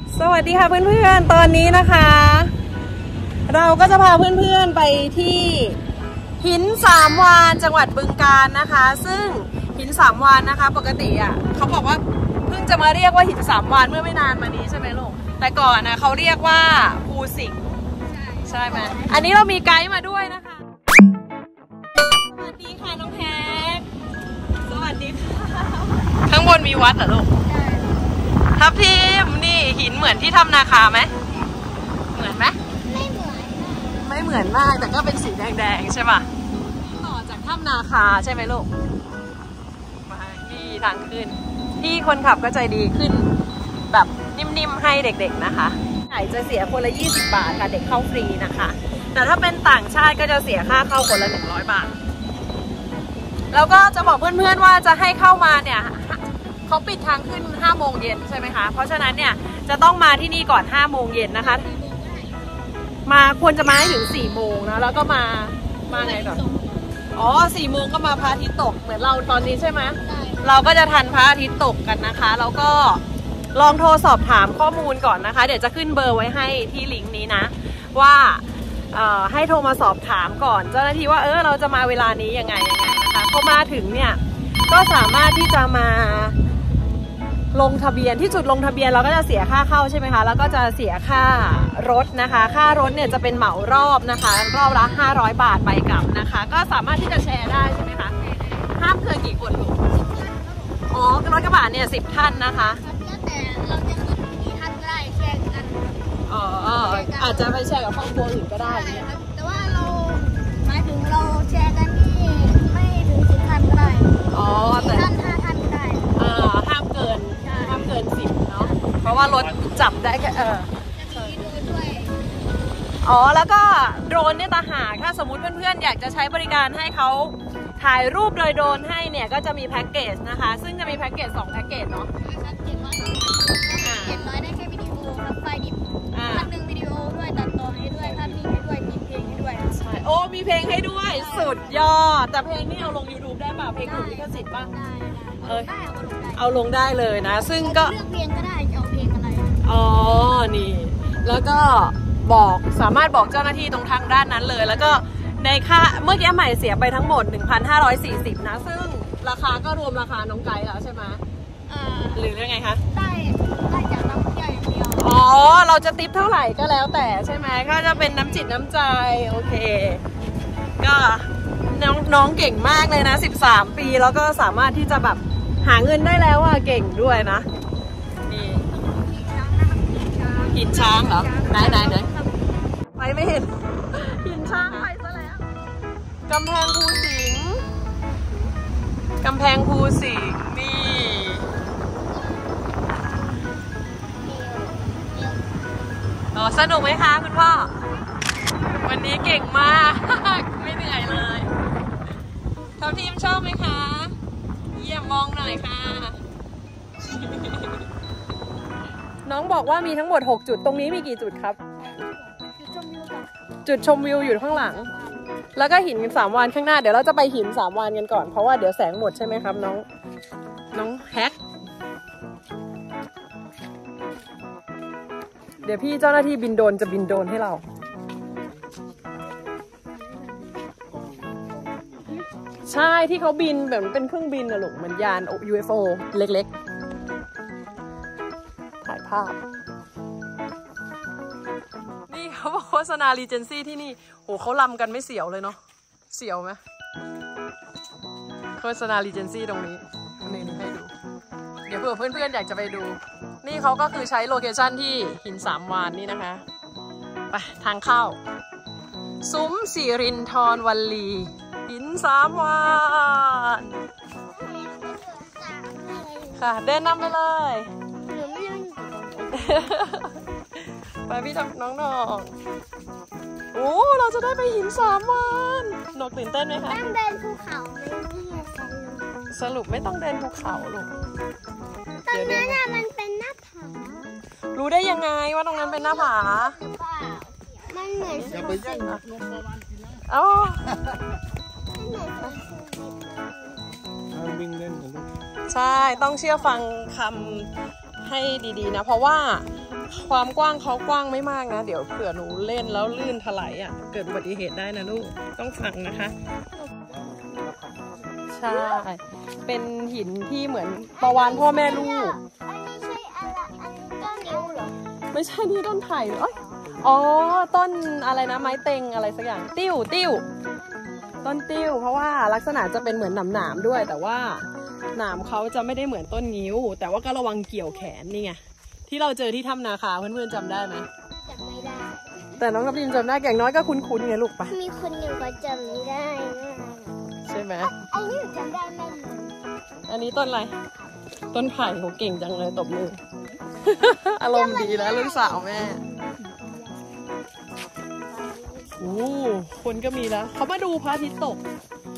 สวัสดีค่ะเพื่อนๆตอนนี้นะคะเราก็จะพาเพื่อนๆไปที่หินสามวานจังหวัดบึงกาฬนะคะซึ่งหินสามวานนะคะปกติอ่ะเขาบอกว่าเพิ่งจะมาเรียกว่าหินสามวานเมื่อไม่นานมานี้ใช่ไหมลูกแต่ก่อนนะเขาเรียกว่าภูสิงห์ใช่ไหมอันนี้เรามีไกด์มาด้วยนะคะสวัสดีค่ะน้องแพกสวัสดีค่ะข้างบนมีวัดเหรอลูกทับทิมนี่หินเหมือนที่ถ้ำนาคาไหมเหมือนไหมไม่เหมือนมากแต่ก็เป็นสีแดงๆใช่ป่ะต่อจากถ้ำนาคาใช่ไหมลูกมาที่ทางขึ้นพี่คนขับก็ใจดีขึ้นแบบนิ่มๆให้เด็กๆนะคะใช่จะเสียคนละ20 บาทค่ะเด็กเข้าฟรีนะคะแต่ถ้าเป็นต่างชาติก็จะเสียค่าเข้าคนละ100 บาทแล้วก็จะบอกเพื่อนๆว่าจะให้เข้ามาเนี่ยเขาปิดทางขึ้น5 โมงเย็นใช่ไหมคะเพราะฉะนั้นเนี่ยจะต้องมาที่นี่ก่อน5 โมงเย็นนะคะมาควรจะมาให้ถึง4 โมงนะแล้วก็มาไงก่อนอ๋อ4 โมงก็มาพระอาทิตย์ตกเหมือนเราตอนนี้ใช่ไหมเราก็จะทันพระอาทิตย์ตกกันนะคะแล้วก็ลองโทรสอบถามข้อมูลก่อนนะคะเดี๋ยวจะขึ้นเบอร์ไว้ให้ที่ลิงก์นี้นะว่าให้โทรมาสอบถามก่อนเจ้าหน้าที่ว่าเราจะมาเวลานี้ยังไงนะคะพอมาถึงเนี่ยก็สามารถที่จะมาลงทะเบียนที่จุดลงทะเบียนเราก็จะเสียค่าเข้าใช่ไหมคะแล้วก็จะเสียค่ารถนะคะค่ารถเนี่ยจะเป็นเหมารอบนะคะรอบละ500 บาทไปกลับนะคะก็สามารถที่จะแชร์ได้ใช่ไหมคะห้ามเกินกี่คนลูกอ๋อรถกระบะเนี่ย10 ท่านนะคะแล้วแต่เราจะขึ้นกี่ท่านก็ได้แชร์กันอาจจะไปแชร์กับครอบครัวอื่นก็ได้ครับแต่ว่าเราหมายถึงเราแชร์กันที่ไม่ถึง10 ท่านก็ได้แต่ท่าน5 ท่านก็ได้ห้ามเกิน10เนาะเพราะว่ารถจับได้แค่จะมีโดรนด้วยแล้วก็โดรนเนี่ยต่างหากถ้าสมมุติเพื่อนๆอยากจะใช้บริการให้เขาถ่ายรูปโดยโดรนให้เนี่ยก็จะมีแพ็กเกจนะคะซึ่งจะมีแพ็กเกจ2 แพ็กเกจเนาะ 700ได้แค่วิดีโอครับไฟล์ดิบ1,000วิดีโอด้วยตัดต่อให้ด้วยภาพนิ่งให้ด้วยมีเพลงให้ด้วยใช่โอ้มีเพลงให้ด้วยสุดยอดแต่เพลงนี่เอาลง YouTube ได้ป่ะเพลงถูกลิขสิทธิ์ป่ะเอาลงได้เลยนะซึ่งก็เลือกเพลงก็ได้จะเอาเพลงอะไรนี่แล้วก็สามารถบอกเจ้าหน้าที่ตรงทางด้านนั้นเลยแล้วก็ในค่าเมื่อกี้ใหม่เสียไปทั้งหมด 1,540 นะซึ่งราคาก็รวมราคาน้องไกด์แล้วใช่ไหมหรือยังไงคะได้จากนักท่องเที่ยวอย่างเดียวเราจะติปเท่าไหร่ก็แล้วแต่ใช่ไหมก็จะเป็นน้ำจิตน้ำใจโอเคก็น้องเก่งมากเลยนะ13 ปีแล้วก็สามารถที่จะแบบหาเงินได้แล้วเก่งด้วยนะนี่หินช้างเหรอไหนไปไม่เห็นหินช้างไปซะแล้วกำแพงภูสิงห์นี่สนุกไหมคะคุณพ่อวันนี้เก่งมากไม่เหนื่อยเลยทัพทีมชอบไหมคะเยี่ยมมองหน่อยค่ะน้องบอกว่ามีทั้งหมด6 จุดตรงนี้มีกี่จุดครับจุดชมวิวอยู่ข้างหลังแล้วก็หิน3 วานข้างหน้าเดี๋ยวเราจะไปหิน3 วานกันก่อนเพราะว่าเดี๋ยวแสงหมดใช่ไหมครับน้องแฮกเดี๋ยวพี่เจ้าหน้าที่บินโดรนจะบินโดรนให้เราใช่ที่เขาบินแบบเป็นเครื่องบินนะลูกเหมือนยาน UFO เล็กๆถ่ายภาพนี่เขาบอกโฆษณารีเจนซี่ที่นี่โหเขาลำกันไม่เสียวเลยเนาะเสียวไหมโฆษณารีเจนซี่ตรงนี้นี่ให้ดูเดี๋ยวเผื่อเพื่อนๆอยากจะไปดูนี่เขาก็คือใช้โลเคชั่นที่หิน3 วานนี่นะคะไปทางเข้าซุ้มสิรินธรวลีหิน3 วานค่ะเดินนำไปเลยไปพี่น้องโอ้เราจะได้ไปหิน3 วานนกตื่นเต้นไหมคะต้องเดินภูเขาไหมสรุปไม่ต้องเดินภูเขาลูกตรงนั้นมันเป็นหน้าผารู้ได้ยังไงว่าตรงนั้นเป็นหน้าผามันเหมือนอย่าไปแย่งนกประวานกินนะวิ่งเล่นกันลูกใช่ต้องเชื่อฟังคำให้ดีๆนะเพราะว่าความกว้างเขากว้างไม่มากนะเดี๋ยวเผื่อหนูเล่นแล้วลื่นถลายอ่ะเกิดอุบัติเหตุได้นะลูกต้องฟังนะคะใช่เป็นหินที่เหมือนประวานพ่อแม่ลูกอันนี้ใช่อะไรอันนี้ต้นนิ้วเหรอไม่ใช่นี่ต้นไผ่เอ้ยอ๋อต้นอะไรนะไม้เต็งอะไรสักอย่างติ้วต้นติ้วเพราะว่าลักษณะจะเป็นเหมือนหนามด้วยแต่ว่าหนามเขาจะไม่ได้เหมือนต้นงิ้วแต่ว่าก็ระวังเกี่ยวแขนนี่ไงที่เราเจอที่ถ้ำนาคาเพื่อนๆจำได้ไหมจำไม่ได้แต่น้องทับทิมจำได้แก่งน้อยก็คุ้นๆไงลูกปะมีคนหนึ่งก็จำไม่ได้ใช่ไหมอันนี้หนูจำได้แม่นเลยอันนี้ต้นอะไรต้นไผ่โหเก่งจังเลยตบมือ อารมณ์ดีแล้วลูกสาวแม่โอ้คนก็มีแล้วเขามาดูพระอาทิตย์ตก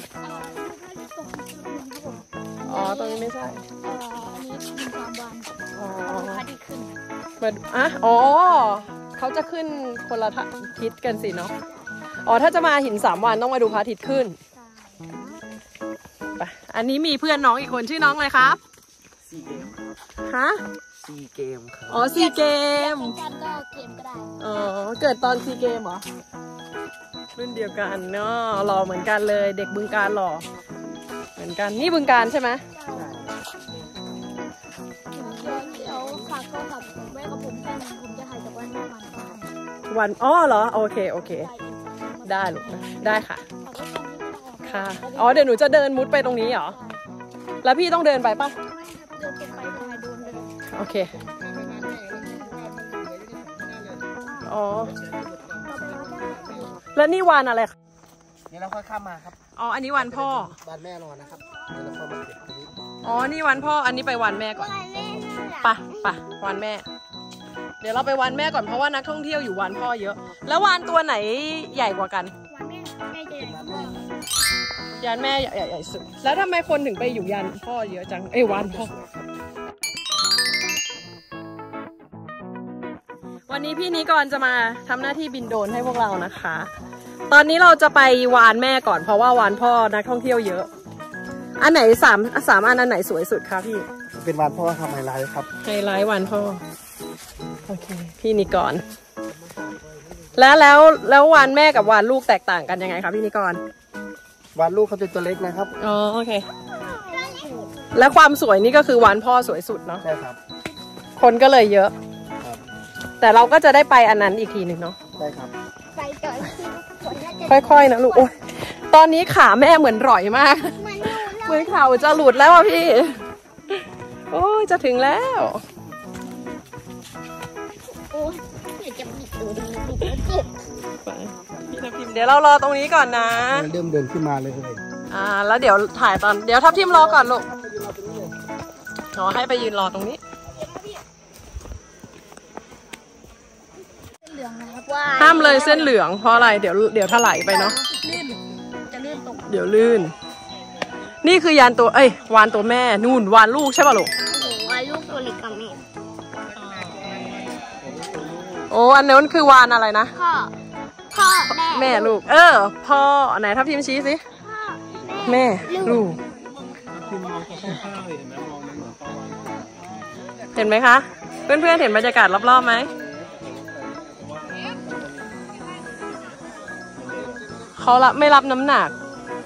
อ๋อตรงนี้ไม่ใช่อันนี้มีความวันอ๋อพระอาทิตย์ขึ้นมาอ่ะอ๋อเขาจะขึ้นคนละทิศกันสิเนาะอ๋อถ้าจะมาหิน3 วันต้องมาดูพระอาทิตย์ขึ้นไปอันนี้มีเพื่อนน้องอีกคนชื่อน้องอะไรครับฮะซีเกมครับอ๋อซีเกมเป็นการก็เกมก็ได้อ๋อเกิดตอนซีเกมเหรอรุ่นเดียวกันเนาะหล่อเหมือนกันเลยเด็กบึงการหล่อเหมือนกันนี่บึงการใช่ไหมเดี๋ยวฝากโทรศัพท์ไว้กับผมแค่นึงผมจะถ่ายจากวันนี้วันก่อนวันอ๋อเหรอโอเคได้ลูกนะได้ค่ะค่ะอ๋อเดี๋ยวหนูจะเดินมุดไปตรงนี้เหรอแล้วพี่ต้องเดินไปปะเดินไปทางไหนโดนเลยโอเคอ๋อแล้วนี่วานอะไรนี่เราค่อยข้ามมาครับอ๋ออันนี้วันพ่อบ้านแม่นอนนะครับเดี๋ยวเราเข้ามาเก็บตรงนี้อ๋อนี่วันพ่ออันนี้ไปวันแม่ก่อนวันแม่น่ารักไปวันแม่ เดี๋ยวเราไปวันแม่ก่อนเพราะว่านักท่องเที่ยวอยู่วันพ่อเยอะแล้ววานตัวไหนใหญ่กว่ากันวันแม่แม่จะใหญ่กว่าพ่อยันแม่ใหญ่สุดแล้วทำไมคนถึงไปอยู่ยันพ่อเยอะจังวันพ่อวันนี้พี่นิกรจะมาทำหน้าที่บินโดรนให้พวกเรานะคะ ตอนนี้เราจะไปวานแม่ก่อนเพราะว่าวานพ่อนักท่องเที่ยวเยอะอันไหนสามอันไหนสวยสุดคะพี่เป็นวานพ่อทำไฮไลท์ครับไฮไลท์วานพ่อโอเคพี่นิกรแล้ววานแม่กับวานลูกแตกต่างกันยังไงคะพี่นิกรวานลูกเขาเป็นตัวเล็กนะครับอ๋อโอเคแล้วความสวยนี่ก็คือวานพ่อสวยสุดเนาะใช่ครับคนก็เลยเยอะครับแต่เราก็จะได้ไปอันนั้นอีกทีหนึ่งเนาะใช่ครับไปก่อนที่ฝนน่าจะค่อยๆนะลูกโอ้ยตอนนี้ขาแม่เหมือนร่อยมาก เหมือนเข่าจะหลุดแล้วอ่ะพี่ โอ้ยจะถึงแล้วโอ้ยเดี๋ยวจะบิดบิดแล้วเจ็บไปพี่ทับทิมเดี๋ยวเรารอตรงนี้ก่อนนะเริ่มเดินขึ้นมาเลยแล้วเดี๋ยวถ่ายเดี๋ยวทับทิมรอก่อนลูกอ๋อให้ไปยืนรอตรงนี้เหลืองนะครับว่าห้ามเลยเส้นเหลืองเพราะอะไรเดี๋ยวถลายไปเนาะลื่นจะลื่นตกเดี๋ยวลื่น นี่คือยานตัววานตัวแม่นู่นวานลูกใช่ป่ะลูกโอ้โหว่าลูกตัวเล็กกับแม่โอ้อันนั้นคือวานอะไรนะพ่อแม่แม่ลูกพ่อไหนทับทิมชี้สิพ่อแม่ลูกเห็นไหมคะเพื่อนๆเห็นบรรยากาศรอบๆไหมเขาไม่รับน้ำหนัก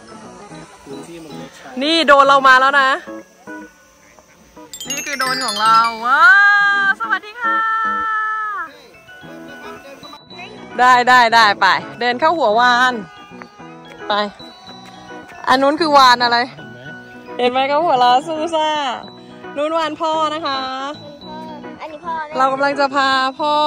นี่โดนเรามาแล้วนะนี่คือโดนของเราว้าสวัสดีค่ะได้ไปเดินเข้าหัววานไปอันนู้นคือวานอะไรเห็นไหมเขาหัวเราะซูซ่านู้นวานพ่อนะคะอันนี้พ่อเรากำลังจะพาพ่อ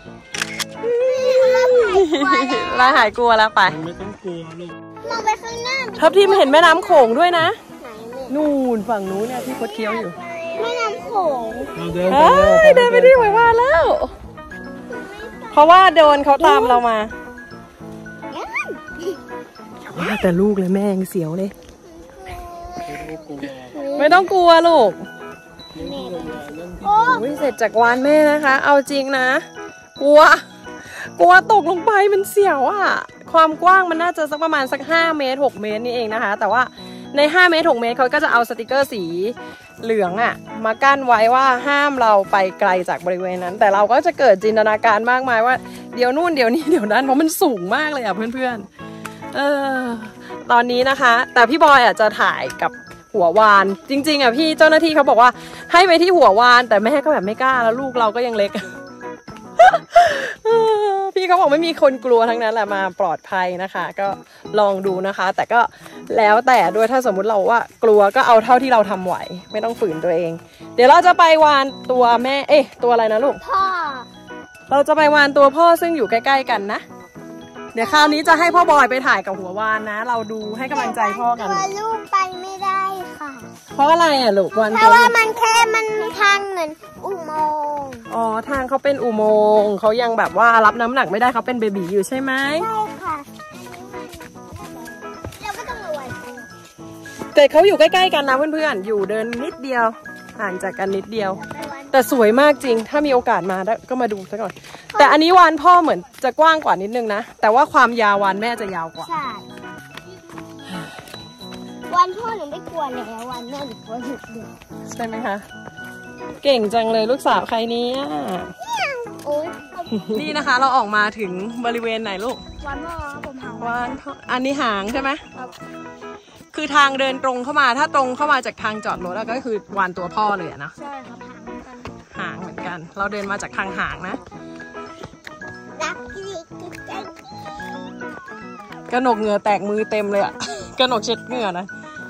ลาหายกลัวแล้วไปไม่ต้องกลัวลูกมองไปข้างหน้าทับทิมเห็นแม่น้ำโขงด้วยนะไหนเนี่ยนู่นฝั่งนู้นเนี่ยที่คดเคี้ยวอยู่แม่น้ำโขงเดินเฮ้ยเดินไปที่หวยวานแล้ว เพราะว่าโดนเขาตามเรามาว่าแต่ลูกเลยแม่ยังเสียวเลย ไม่ต้องกลัวลูกโอ้โอ้ยเสร็จจากวานแม่นะคะ เอาจริงนะ กลัวตกลงไปมันเสียวอ่ะ ความกว้างมันน่าจะสักประมาณสัก5 เมตร 6 เมตรนี่เองนะคะ แต่ว่าใน5 เมตร 6 เมตรเขาก็จะเอาสติกเกอร์เหลืองอะมากั้นไว้ว่าห้ามเราไปไกลจากบริเวณนั้นแต่เราก็จะเกิดจินตนาการมากมายว่าเดี๋ยวนู่นเดี๋ยวนี้เดี๋ยวนั้นเพราะมันสูงมากเลยอะเพื่อนๆตอนนี้นะคะแต่พี่บอยอะจะถ่ายกับหัววานจริงๆอะพี่เจ้าหน้าที่เขาบอกว่าให้ไปที่หัววานแต่แม่ก็แบบไม่กล้าแล้วลูกเราก็ยังเล็ก พี่เขาบอกไม่มีคนกลัวทั้งนั้นแหละมาปลอดภัยนะคะก็ลองดูนะคะแต่ก็แล้วแต่ด้วยถ้าสมมุติเราว่ากลัวก็เอาเท่าที่เราทำไหวไม่ต้องฝืนตัวเองเดี๋ยวเราจะไปวานตัวแม่ตัวอะไรนะลูกพ่อเราจะไปวานตัวพ่อซึ่งอยู่ใกล้ๆกันนะเดี๋ยวคราวนี้จะให้พ่อบอยไปถ่ายกับหัววานนะเราดูให้กำลังใจพ่อกันตัวลูกไปไม่ได้ค่ะเพราะอะไรอ่ะลูกวานเพตัวราะว่ามันทางเหมือนอุโมงค์อ๋อทางเขาเป็นอุโมงค์เขายังแบบว่ารับน้ำหนักไม่ได้เขาเป็นเบบีอยู่ใช่ไหมใช่ค่ะเราก็ต้องระวังแต่เขาอยู่ใกล้ๆกันนะเพื่อนๆอยู่เดินนิดเดียวห่างจากกันนิดเดียวแต่สวยมากจริงถ้ามีโอกาสมาก็มาดูซะก่อนแต่อันนี้วานพ่อเหมือนจะกว้างกว่านิดนึงนะแต่ว่าความยาววานแม่จะยาวกว่าใช่วันพ่อหนูไม่กลัวแล้ววันแม่หนูกลัวหยุดเดือดใช่ไหมคะเก่งจังเลยลูกสาวใครเนี้ยโอ๊ยนี่นะคะเราออกมาถึงบริเวณไหนลูกวันพ่อผมหางวานพ่ออันนี้หางใช่ไหมครับคือทางเดินตรงเข้ามาถ้าตรงเข้ามาจากทางจอดรถแล้วก็คือวานตัวพ่อเลยนะใช่ครับหางเหมือนกันหางเหมือนกัน เราเดินมาจากทางหางนะรักที่กิ๊กกิ๊กกระหนกเหงื่อแตกมือเต็มเลยอะ กระหนกเช็ดเหงื่อนะ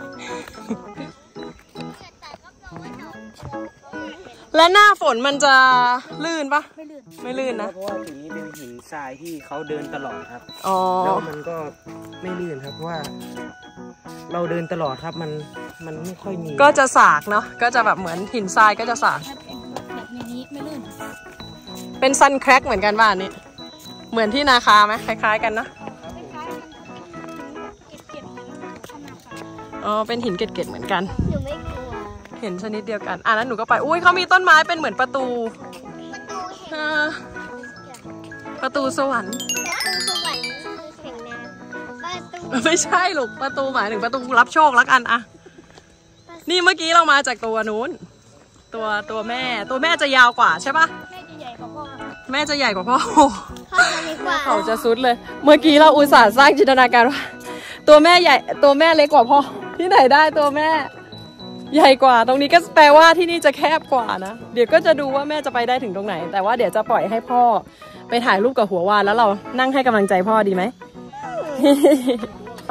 และหน้าฝนมันจะลื่นปะไม่ลื่นไม่ลื่นนะเพราะว่าหินนี้เป็นหินทรายที่เขาเดินตลอดครับอ๋อแล้วมันก็ไม่ลื่นครับเพราะว่าเราเดินตลอดครับมันไม่ค่อยมีก็จะสากเนาะก็จะแบบเหมือนหินทรายก็จะสากแบบนี้ไม่ลื่นเป็นซันแครกเหมือนกันบ้านนี้เหมือนที่นาคาไหมคล้ายๆกันนะคล้ายๆมันเก็บๆขนาดค่ะอ๋อเป็นหินเกล็ดๆเหมือนกันหนูไม่กลัวเห็นชนิดเดียวกันอ่ะนั้นหนูก็ไปอุ้ยเขามีต้นไม้เป็นเหมือนประตูประตูแห่งเออประตูสวรรค์ประตูสวรรค์แห่งน้ำประตูไม่ใช่หรอกประตูหมายถึงประตูรับโชคแล้วกันอะนี่เมื่อกี้เรามาจากตัวนู้นตัวแม่จะยาวกว่าใช่ปะแม่จะใหญ่กว่าพ่อแม่จะใหญ่กว่าพ่อพ่อจะเล็กกว่าเขาจะซุดเลย เมื่อกี้เราอุตส่าห์สร้างจินตนาการว่าตัวแม่ใหญ่ตัวแม่เล็กกว่าพ่อที่ไหนได้ตัวแม่ ใหญ่กว่าตรงนี้ก็แปลว่าที่นี่จะแคบกว่านะเดี๋ยวก็จะดูว่าแม่จะไปได้ถึงตรงไหน แต่ว่าเดี๋ยวจะปล่อยให้พ่อไปถ่ายรูปกับหัววานแล้วเรานั่งให้กำลังใจพ่อดีไหม ไป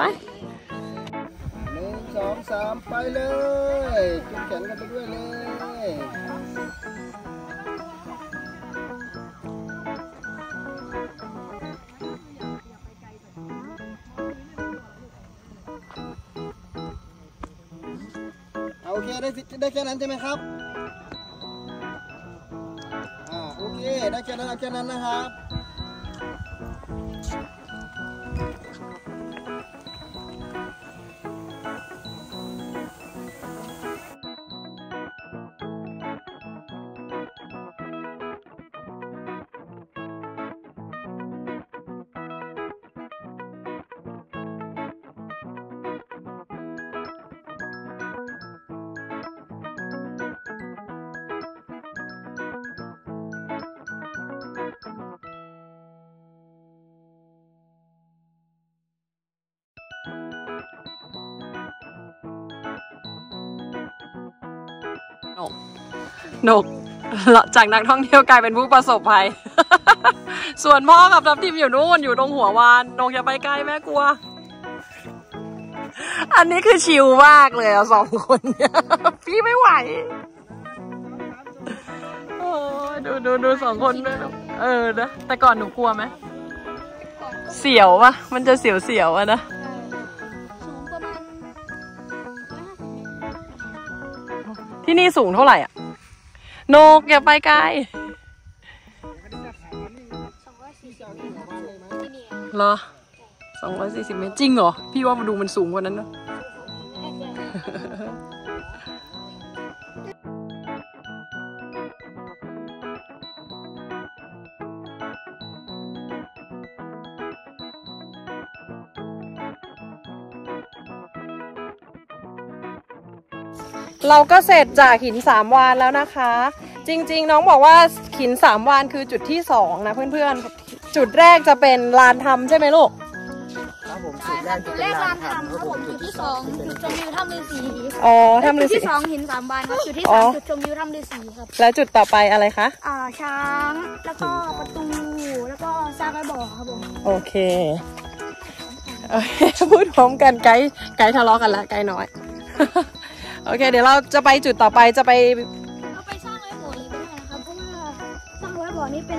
1 2 3 ไปเลยจุดแขนกันไปด้วยเลยโอเคได้แค่นั้นใช่ไหมครับโอเคได้แค่นั้นนะครับนกจากนักท่องเที่ยวกลายเป็นผู้ประสบภัย ส่วนพ่อกับทัพทิมอยู่นู่นอยู่ตรงหัววานนกอย่าไปใกล้แม่กลัว อันนี้คือชิลมากเลยสองคนเนี่ย พี่ไม่ไหวโอ้ดูสองคนด้วยนะแต่ก่อนหนูกลัวไหมเสียวปะมันจะเสียวอะนะสูงประมาณที่นี่สูงเท่าไหร่อ่ะนกอย่าไปไกลที่นี่เหรอ240 เมตรจริงเหรอพี่ว่ามาดูมันสูงกว่านั้นนะเราก็เสร็จจากหิน3 วานแล้วนะคะ จริงๆน้องบอกว่าหิน3 วานคือจุดที่2นะเพื่อนๆจุดแรกจะเป็นลานทำใช่ไหมลูกครับผมใช่ครับจุดแรกลานทำครับผมจุดที่2จุดชมวิวถ้ำฤาษีอ๋อถ้ำฤาษีจุดที่2หิน3 วานครับจุดที่3จุดชมวิวถ้ำฤาษีครับแล้วจุดต่อไปอะไรคะช้างแล้วก็ประตูแล้วก็ซากไม้บ่อครับผมโอเคพูดพร้อมกันไกด์ทะเลาะกันละไกด์น้อย โอเคเดี๋ยวเราจะไปจุดต่อไปจะไปสร้างไม้บ่อเลยก็ได้นะครับเพราะว่าสร้างไม้บ่อนี้เป็น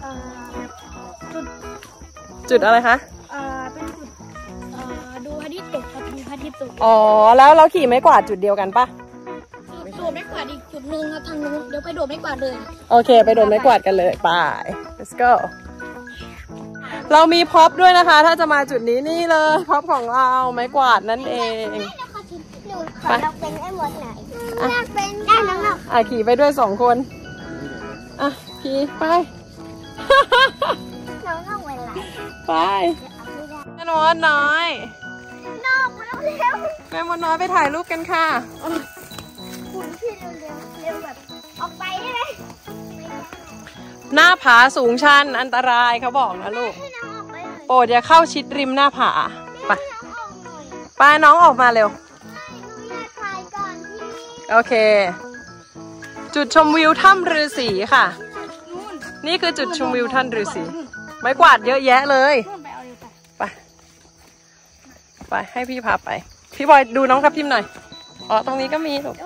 จุดอะไรคะเป็นจุดดูพระอาทิตย์ตกครับดูพระอาทิตย์ตกอ๋อแล้วเราขี่ไม้กวาดจุดเดียวกันปะโดดไม้กวาดอีกจุดนึงครับทางนู้นเดี๋ยวไปโดดไม้กวาดเลยโอเคไปโดดไม้กวาดกันเลยไป let's go เรามีพ็อปด้วยนะคะถ้าจะมาจุดนี้นี่เลยพ็อปของเราไม้กวาดนั่นเองไปเราเป็นไอ้หมดไหนอยากเป็นได้น้องขี่ไปด้วย2 คนขี่ไปน้องเวลาไปแม่มดน้อยน้องมาเร็วแม่มดน้อยไปถ่ายรูปกันค่ะคุณพี่เร็วแบบออกไปได้ไหมหน้าผาสูงชันอันตรายเขาบอกนะลูกโปรดอย่าเข้าชิดริมหน้าผาไปน้องออกมาเร็วโอเคจุดชมวิวถ้ำฤาษีค่ะนี่คือจุดชมวิวถ้ำฤาษีไม้กวาดเยอะแยะเลยไปให้พี่พาไปพี่บอยดูน้องทับทิมหน่อยตรงนี้ก็มีลูก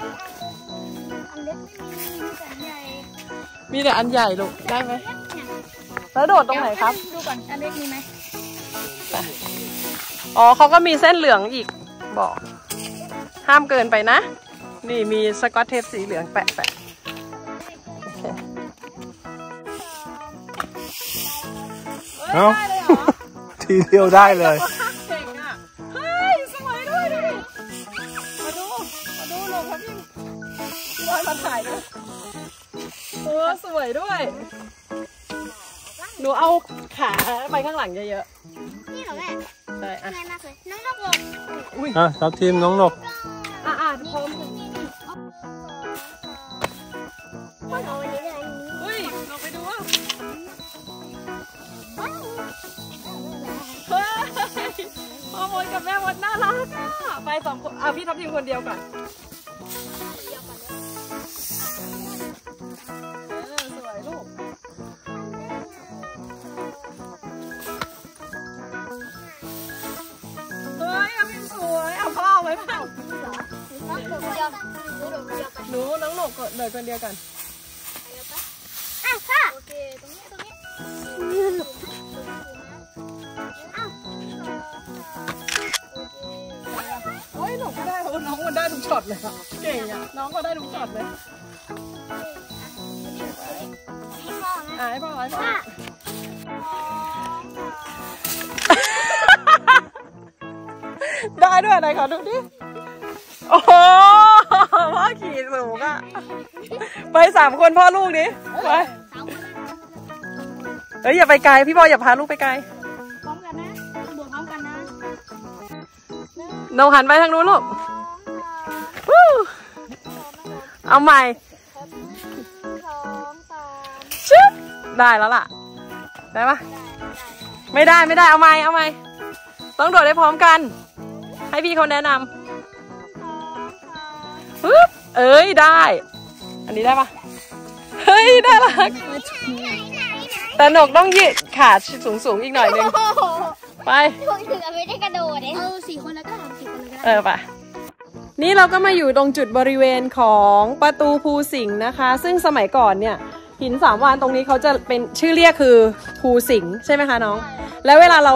มีแต่อันใหญ่ลูกได้ไหมแล้วโดดตรงไหนครับดูก่อนอันเล็กมีไหมเขาก็มีเส้นเหลืองอีกบอกห้ามเกินไปนะนี่มีสกอตเทปสีเหลืองแปะทีเดียวได้เลยเก่งอ่ะเฮ้ยสวยด้วยดิมาดูลงครับพี่บอยมาถ่ายด้วยสวยด้วยหนูเอาขาไปข้างหลังเยอะๆนี่เหรอแม่ใช่ง่ายมากเลยน้องนกลงทับทิมน้องนกพร้อมเอาวันนี้เลยลงไปดูว่าพ่อมดกับแม่มดน่ารักไป2 คนพี่ทับทิมคนเดียวก่อนสวยลูกพี่สวยพ่อไว้พ่อหนูน้องหนกเดินคนเดียวกันค่ะโอเคตรงนี้หนูก็ได้น้องมันได้ทุกช็อตเลยค่ะเก่งอ่ะน้องก็ได้ทุกช็อตเลยให้พ่อได้ด้วยไหนขอดูดิโอ้โหพ่อขี่สูงอ่ะไป3 คนพ่อลูกนี้ไปอย่าไปไกลพี่บอยอย่าพาลูกไปไกลพร้อมกันนะบวกพร้อมกันนะน้องหันไปทางนู้นลูกเอาใหม่ชิบได้แล้วล่ะได้ปะไม่ได้เอาใหม่ต้องโดดได้พร้อมกันให้พี่เขาแนะนำปึ๊บได้อันนี้ได้ปะเฮ้ยได้ละแต่หนกต้องยืดขาสูงอีกหน่อยนึงไปถึงไม่ได้กระโดดเลย4 คนแล้วก็4 คนเลยก็ไปนี่เราก็มาอยู่ตรงจุดบริเวณของประตูภูสิงห์นะคะซึ่งสมัยก่อนเนี่ยหิน3 วานตรงนี้เขาจะเป็นชื่อเรียกคือภูสิงห์ใช่ไหมคะน้องแล้วเวลาเรา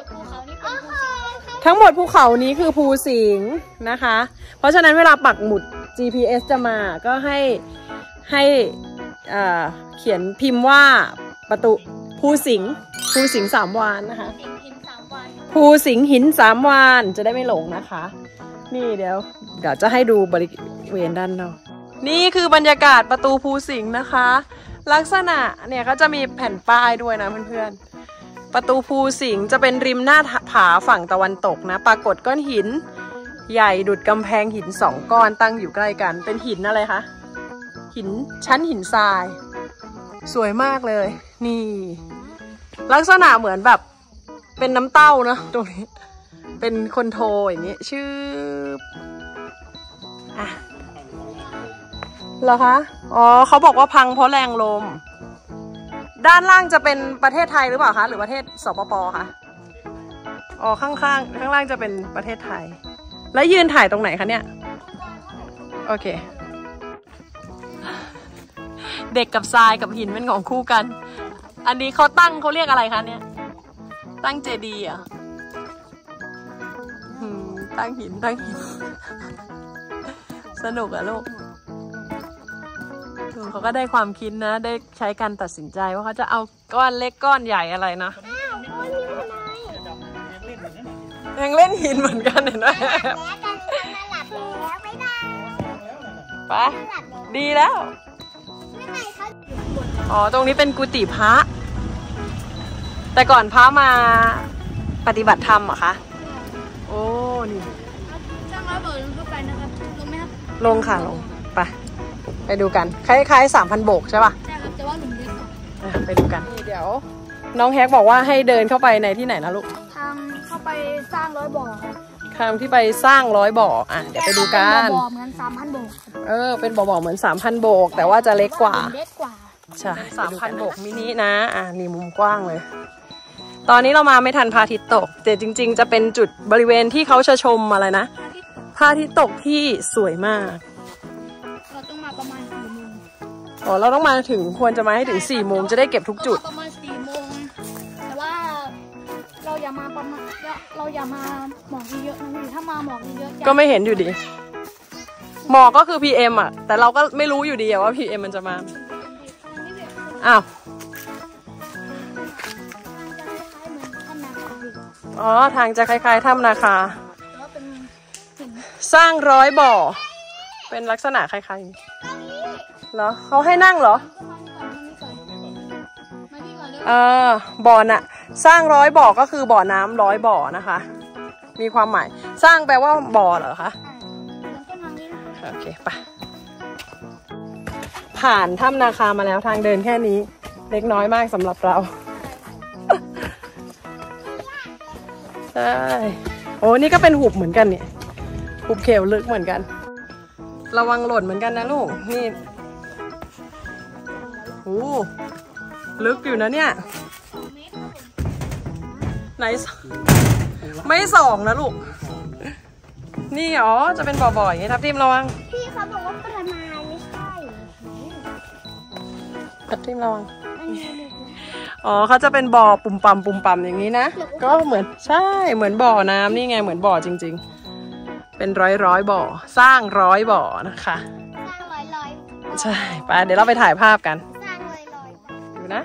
ทั้งหมดภูเขานี้คือภูสิงห์นะคะเพราะฉะนั้นเวลาปักหมุด GPS จะมาก็ให้เขียนพิมพ์ว่าประตูภูสิงห์3 วานนะคะภูสิงห์หิน3 วานจะได้ไม่หลงนะคะนี่เดี๋ยวจะให้ดูบริเวณด้านนอกนี่คือบรรยากาศประตูภูสิงห์นะคะลักษณะเนี่ยก็จะมีแผ่นป้ายด้วยนะเพื่อนๆประตูภูสิงห์จะเป็นริมหน้าผาฝั่งตะวันตกนะปรากฏก้อนหินใหญ่ดุจกำแพงหิน2 ก้อนตั้งอยู่ใกล้กันเป็นหินอะไรคะหินชั้นหินทรายสวยมากเลยนี่ลักษณะเหมือนแบบเป็นน้ำเต้าเนอะตรงนี้เป็นคนโทอย่างนี้ชื่ออ่ะเหรอคะอ๋อเขาบอกว่าพังเพราะแรงลมด้านล่างจะเป็นประเทศไทยหรือเปล่าคะหรือประเทศสปปคะอ๋อข้างล่างจะเป็นประเทศไทยแล้วยืนถ่ายตรงไหนคะเนี่ยโอเคเด็กกับทรายกับหินเป็นของคู่กันอันนี้เขาตั้งเขาเรียกอะไรคะเนี่ยตั้งเจดีย์อ่ะตั้งหินสนุกอะลูกเขาก็ได้ความคิดนะได้ใช้การตัดสินใจว่าเขาจะเอาก้อนเล็กก้อนใหญ่อะไรนะยังเล่นหินเหมือนกันเห็นไหมไปดีแล้วอ๋อตรงนี้เป็นกุฏิพระแต่ก่อนพระมาปฏิบัติธรรมเหรอคะโอ้นี่จ้างร้อยบาทลงเข้าไปนะครับลงไหมครับลงค่ะลงไปดูกันคล้ายๆ3,000 โบกใช่ป่ะใช่ครับแต่ว่าหลุมเล็กกว่าไปดูกันเดี๋ยวน้องแฮกบอกว่าให้เดินเข้าไปในที่ไหนนะลูกทางเข้าไปสร้าง100 บ่อทางที่ไปสร้าง100 บ่ออ่ะเดี๋ยวไปดูกันบ่อเหมือน3,000 โบกเป็นบ่อเหมือน 3,000 โบกแต่ว่าจะเล็กกว่าใช่ 3,000 โบกมินินะนี่มุมกว้างเลยตอนนี้เรามาไม่ทันพระอาทิตย์ตกแต่จริงๆจะเป็นจุดบริเวณที่เขาจะชมอะไรนะพระอาทิตย์ตกที่สวยมากเราต้องมาประมาณ4 โมงอ๋อเราต้องมาถึงควรจะมาให้ถึง4 โมงจะได้เก็บทุกจุดประมาณ4 โมงแต่ว่าเราอย่ามาประมาณเราอย่ามาหมอกเยอะนะพี่ถ้ามาหมอกเยอะก็ไม่เห็นอยู่ดีหมอกก็คือ PM อ่ะแต่เราก็ไม่รู้อยู่ดีว่า PM มันจะมาอ้าวอ๋อทางจะคล้ายๆถ้ำนาคาสร้าง100 บ่อเป็นลักษณะคล้ายๆเหรอเขาให้นั่งเหรอบ่อน่ะสร้าง100 บ่อก็คือบ่อน้ำ100 บ่อนะคะมีความหมายสร้างแปลว่าบ่อเหรอคะโอเคไปผ่านถ้ำนาคามาแล้วทางเดินแค่นี้เล็กน้อยมากสำหรับเราใช่โอ้นี่ก็เป็นหุบเหมือนกันเนี่ยหุบเขวลึกเหมือนกันระวังหล่นเหมือนกันนะลูกนี่โอ้ลึกอยู่นะเนี่ยไหนไม่2นะลูกนี่อ๋อจะเป็นบ่อๆอย่างนี้ทับทิมระวังพี่เขาบอกว่าประมาณไม่ใช่ทับทิมระวังอ๋อเขาจะเป็นบ่อปุ่มปั๊มอย่างนี้นะก็เหมือนใช่เหมือนบ่อน้ำนี่ไงเหมือนบ่อจริงๆเป็นร้อยบ่อสร้าง100 บ่อนะคะสร้างร้อยใช่ไปเดี๋ยวเราไปถ่ายภาพกันสร้างร้อยดูนะ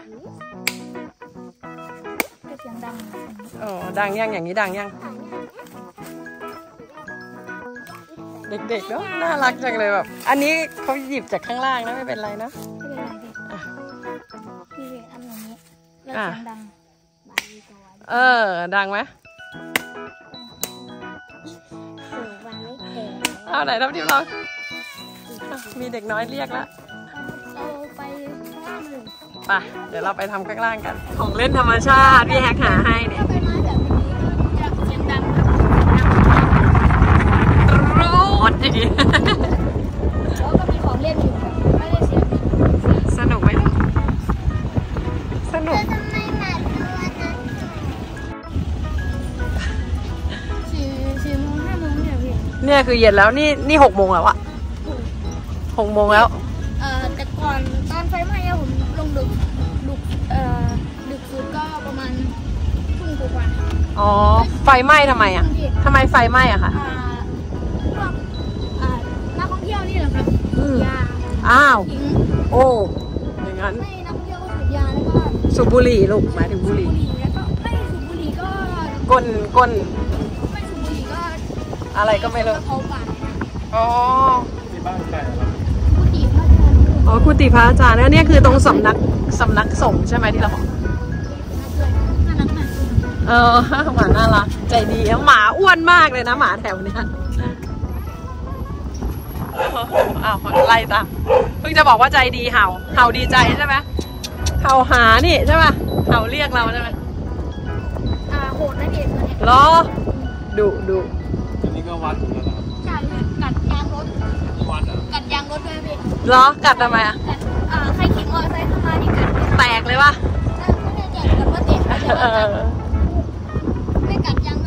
เสียงดังอ๋อดังยังอย่างนี้ดังยังเด็กๆเนาะน่ารักจังเลยแบบอันนี้เขาหยิบจากข้างล่างนะไม่เป็นไรนะพี่เวทอันนี้แล้วเสียงดังดังไหมเอาไหนทับทิมลองมีเด็กน้อยเรียกแล้วเราไปข้างล่างเลยไปเดี๋ยวเราไปทำข้างล่างกันของเล่นธรรมชาติพี่แฮกหาให้เนี่ยเสียงดังรูดจีแล้วก็มีของเล่นอยู่ไม่ได้เสียงสนุกไหมสนุก 4 โมง 5 โมงเนี่ยคือเย็นแล้วนี่6 โมงแล้วอะ6 โมงแล้วแต่ก่อนตอนไฟไหม้ผมลงดึกสุดก็ประมาณทุ่มกว่าอ๋อไฟไหม้ทำไมอะทำไมไฟไหม้อะคะนักท่องเที่ยวนี่เหรอครับยาอ้าวโอ้อย่างนั้นไม่นักท่องเที่ยวก็สูบยาแล้วก็สูบบุหรี่ลูกหมายถึงบุหรี่แล้วก็ไม่สูบบุหรี่ก็ก้นไม่สูบบุหรี่ก็อะไรก็ไม่รู้อ๋อที่บ้านใครครับกุฏิพระอาจารย์เนี่ยคือตรงสำนักสงฆ์ใช่ไหมที่เราบอกหมาน่ารักใจดีหมาอ้วนมากเลยนะหมาแถวเนี้ยอ้าวไล่ตามเพิ่งจะบอกว่าใจดีเห่าดีใจใช่ไหมเห่าหานี่ใช่ป่ะเห่าเรียกเราใช่ไหมโหดนะเด็กตัวเนี้ยล้อดูอันนี้ก็วัดเหมือนกันครับใช่กัดยางรถวัดอ่ะกัดยางรถด้วยพี่ล้อกัดทำไมอ่ะกัดใครขี่มอเตอร์ไซค์เข้ามานี่กัดแตกเลยป่ะไม่ได้แจกกัดว่าเตะไม่กัดยาง